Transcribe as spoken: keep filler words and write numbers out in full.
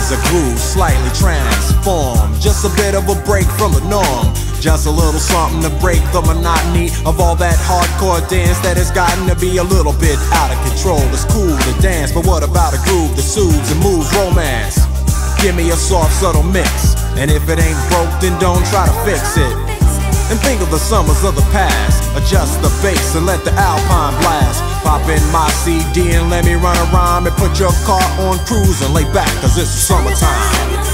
is a groove slightly transformed, just a bit of a break from the norm. Just a little something to break the monotony of all that hardcore dance that has gotten to be a little bit out of control. It's cool to dance, but what about a groove that soothes and moves romance? Give me a soft, subtle mix, and if it ain't broke, then don't try to fix it. And think of the summers of the past. Adjust the bass and let the Alpine blast. Pop in my C D and let me run a rhyme and put your car on cruise and lay back, cause it's summertime.